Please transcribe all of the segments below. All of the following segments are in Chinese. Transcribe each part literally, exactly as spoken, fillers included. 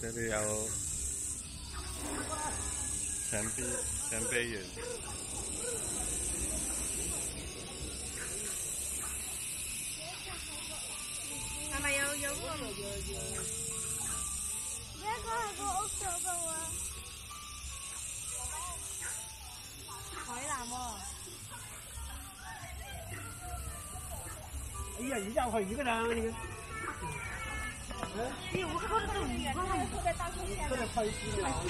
这里有前辈前辈人。 妈妈有有我了，有有。 这个还给我手个我。 海南哦。 哎呀，一家伙一个人那个。 哎，我看到你，我看特别大空间， 特别开心啊！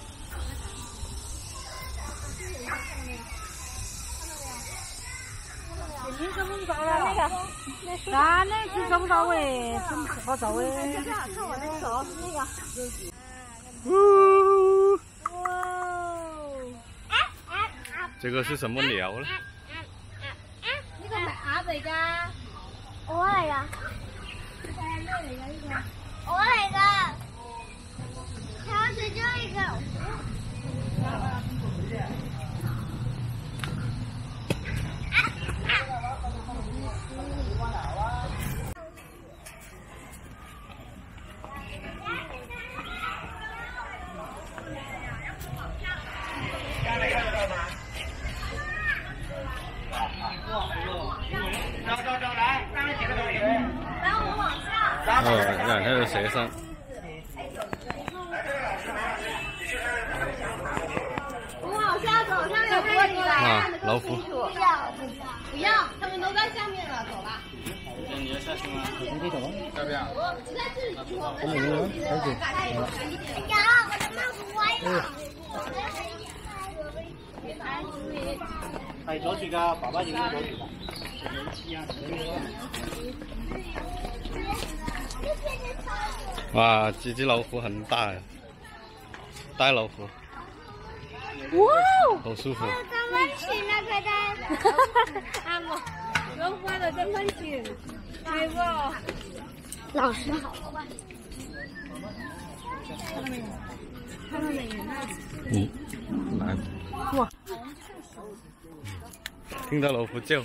你怎么找了？那个，那那是找不到哎，怎么不好找哎？看我的手，那个。 呜！ 啊啊啊！ 这个是什么鸟呢？ 呢個係鴨嚟㗎， 我嚟㗎。 係咩嚟㗎呢個？ 我嚟噶，它是这个。 走走走，来，上面几个同学。 然后我往下。 哦，让它的学生。 我往下走，上面看你啊，老虎。 不要， 不要，他们都在下面了，走吧。 你要下去吗？你可以走吗？要不要？ 我就在这里说。 我们有，还是？ 有，我的帽子歪了。 係左住㗎，爸爸影咗左住㗎。 哇，这只老虎很大呀，大老虎。 哇， 好舒服。 怎么吃那个的？ 阿莫，老虎喺度真分錢，係喎。 老师好坏。 看到没有？看到没有？ 嗯，来。 哇！ 听到老虎叫。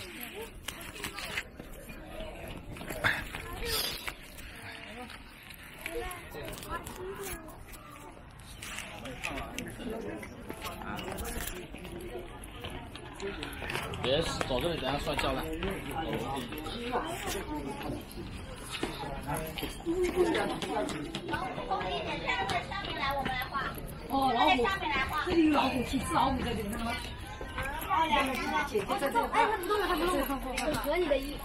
别走这里，等下摔跤了。 哦，老虎，这里有老虎，几只老虎在这里，看到吗？哦，两个姐姐在这里。哎，他们都有，他们都有，很合你的意。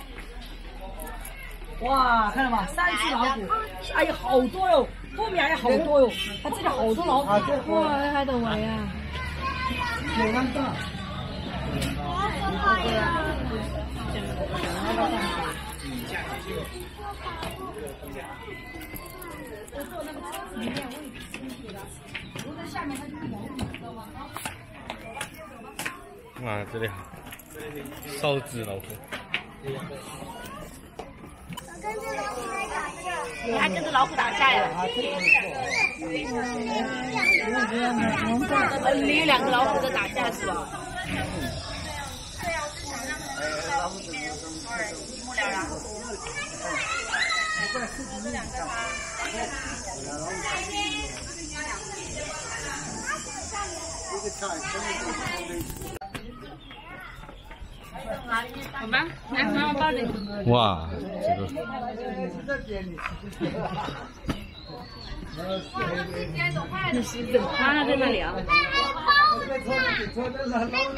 哇，看到吗？三只老虎，哎呀，好多哟，后面还有好多哟，它这里好多老虎。 哇，喺度圍啊！ 有那大。 哇，这里好，少只老虎。 我跟这老虎在打架。 你还跟着老虎打架呀？呃，你有两个老虎在打架是吧？对啊，我是想让他们在里面偶尔一目了然。这两个他。好吧，来，妈妈抱着你。 哇，这个。 你是怎么趴在那里啊？ 包子，包子，包子，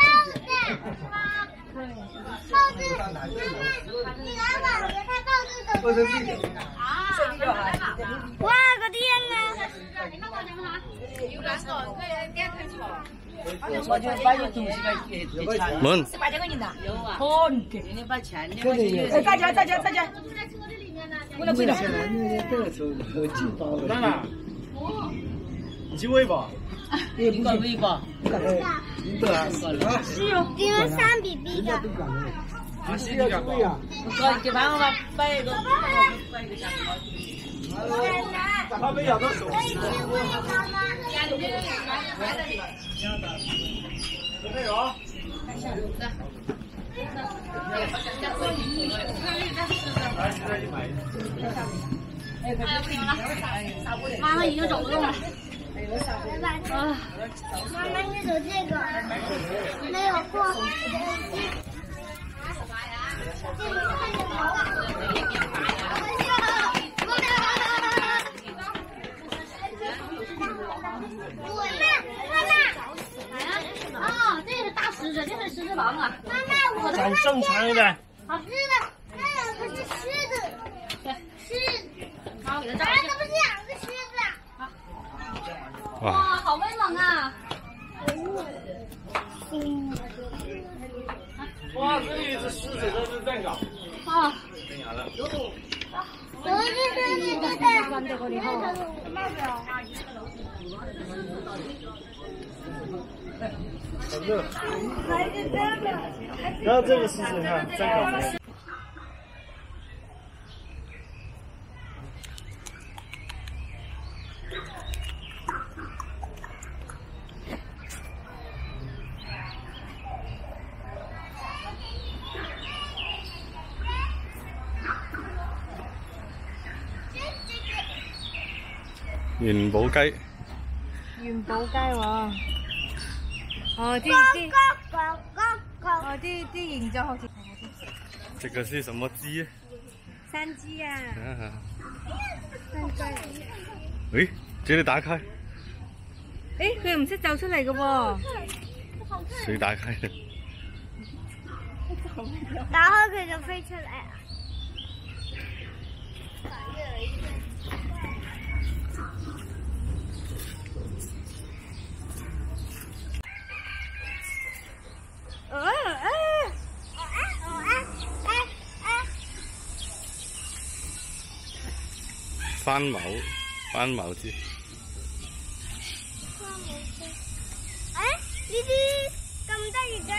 你来吧，别看包子走在那里。啊，哇個天啊！ 你看到沒有？有兩個，佢兩腿長。 我就把你東西給給錢。 門。 四百多個人的。有啊。 哦，你給。 你把錢，你這裡。哎，再見，再見，再見。 就在車子裡面呢。 過來，過來。 當然。你去餵吧。 應該餵吧。 是有，因為三比 B 的。 啊，是要餵呀。 我就幫我把擺一個，擺一個下面。 他沒咬到手。 可以去餵媽媽。 有沒有？来，现在就买。 哎，不行了，妈妈已经走不动了。啊， 妈妈，你走这个，没有过。 啊，这是大狮子，这是狮子王啊！ 妈妈，我长正常一点。 好吃的，那两个是狮子， 对， 狮子， 好，我给它啊， 照这不是两个狮子啊！ 哇，好威猛啊！ 哇，这里是狮子，这是站岗。 啊， 有的是对对对关这个里头。 然后这个狮子看站岗。元寶雞， 元寶雞喎，哦啲啲，哦啲啲形狀好似這個是什麼雞？ 山雞啊， 啊， 山雞。 誒，這裏打開， 誒，佢又唔識走出嚟嘅喎。 誰打開的？ 然後佢就飛出來了。 哦哦翻毛，翻毛雞。 哎，呢啲咁得意嘅，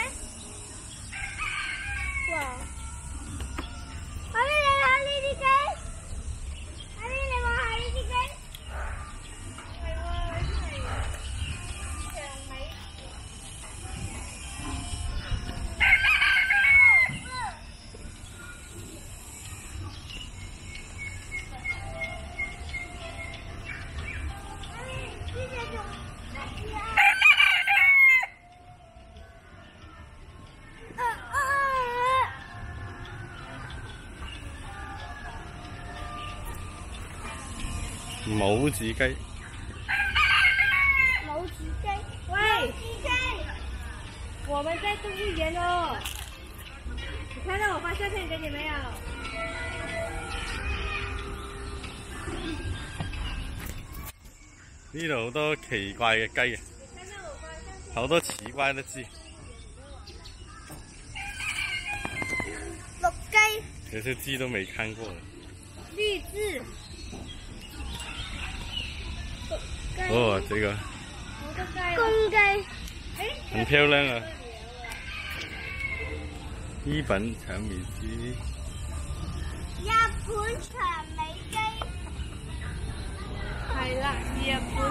哇！阿你嚟下呢啲雞，阿你嚟望下呢啲雞，係喎，長尾。 母子雞， 母子雞， 喂， 母子雞， 我們在動物園哦。你看到我發照片給你沒有？ 呢度好多奇怪嘅雞啊，好多奇怪的雞。 綠雞， 這些雞都沒看過。 綠字。 哦，這個公雞， 很漂亮啊！日本長尾雞， 日本長尾雞， 係啦，日本